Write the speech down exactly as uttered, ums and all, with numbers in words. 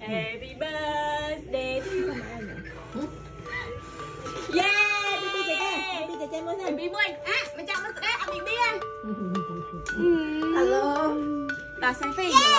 Happy birthday to you. Yeah, Bibi Cece, Bibi Cece mới lên. Bibi ơi, à, macam mana eh, Bibi ơi. Hello. Tao selfie.